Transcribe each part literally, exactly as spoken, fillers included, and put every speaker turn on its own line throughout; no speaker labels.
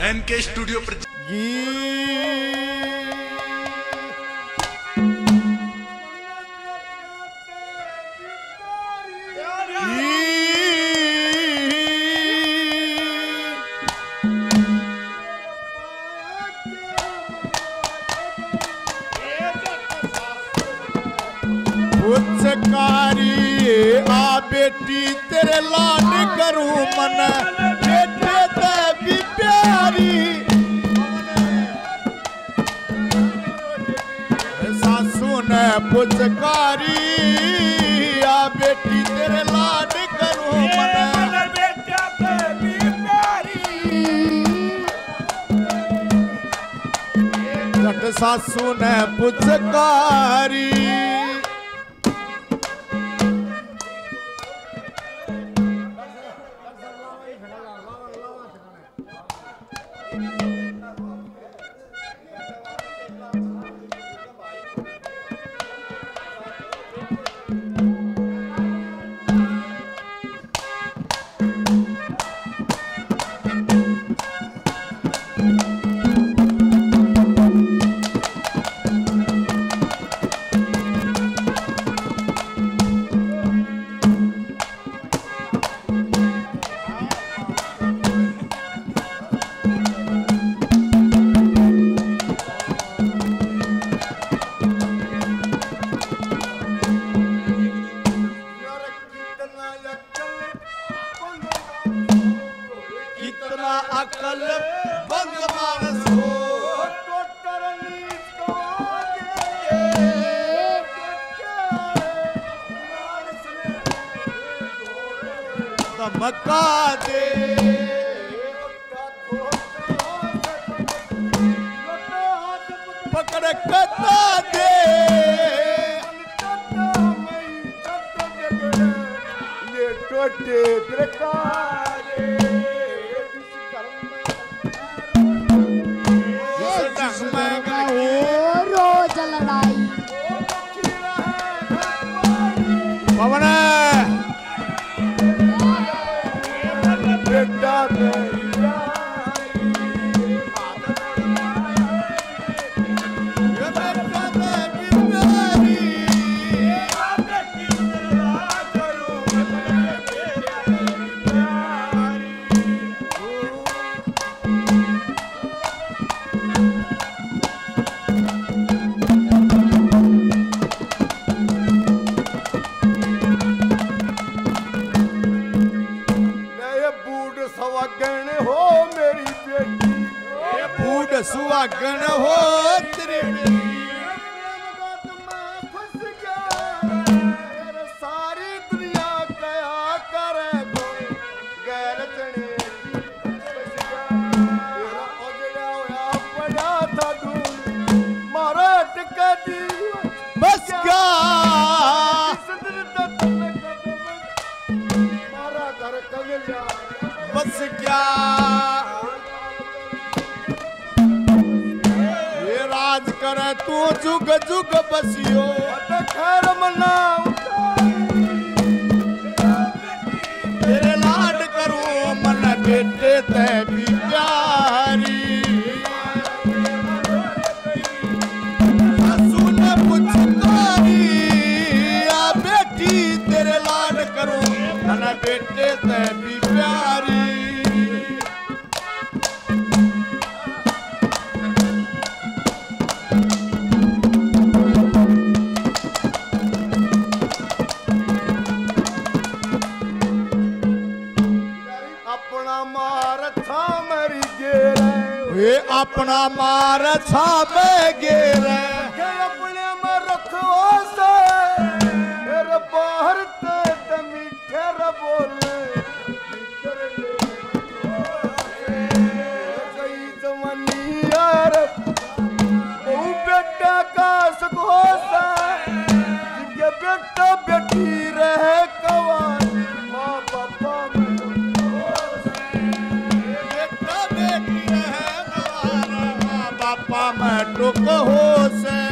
N K studio पर
आ बेटी तेरे लाड करूं मन बेटे ते भी प्यारी सासू ने पुचकारी आ बेटी तेरे लाड करूं मन बेटे ते भी प्यारी जट सासू ने पुचकारी अकल बंद मानस हो धमका दे पकड़ कता दे ये टोटे प्रकारे
रोज लड़ाई
पवन बेटा सुहागन हो तेरे सारी दुनिया कया करे गैर चने पड़ा था मारा टिका दी बस क्या मारा घर कगलिया बस क्या राज करे तू जुग जुग बसियो खैर मनाऊ तेरे लाड करूं मन बेटे ते भी प्यारी सासू ने पुचकारी आ बेटी तेरे लाड करूं मन बेटे ते भी प्यारी अपना मार छाबे गेर अपने में रखो से मेरे बाहर ते मीठे रे बोले सही जवानी यार ओ बेटा का सको से ये बेटा बेटी रहे कवान माँ पापा में टुक हो से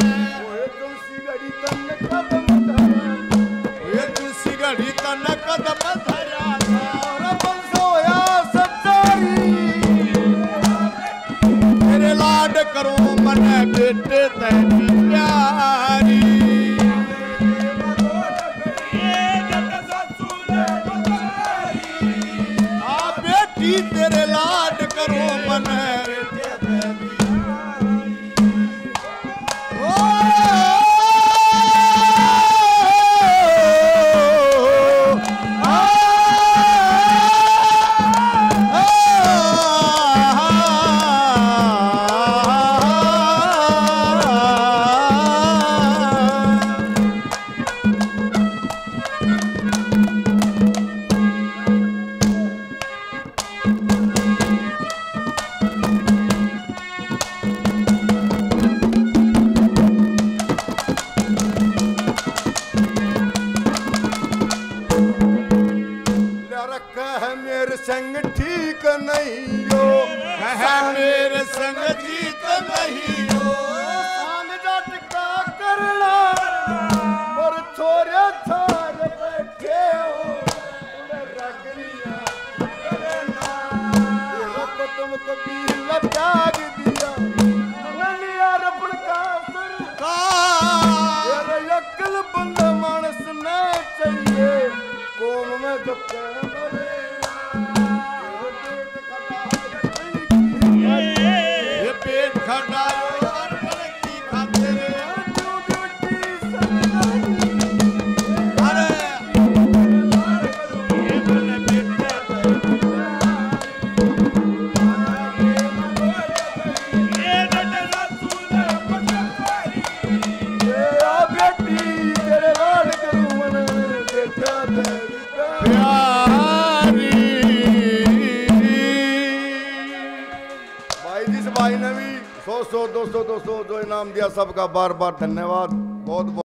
संग ठीक नहीं हो, मेरे संग ठीक नहीं हो। सांग जाट का करना और छोरे छार बैठे हो, रगनिया करना तेरा तुमको भी लटाग दिया नलिया रबड़ का सरकार। तेरा अक्ल बंद मानस न चाहिए कौम में जो ये पेट खड़ा और की खातिर अरे ये बने बेटा ये डटना तूने पकड़ी ये आ बेटी तेरे लाड करूं मन बेटा तेरी प्यारी। भाई जिस भाई ने भी सौ सौ दो सौ दो सौ जो इनाम दिया सबका बार बार धन्यवाद। बहुत बहुत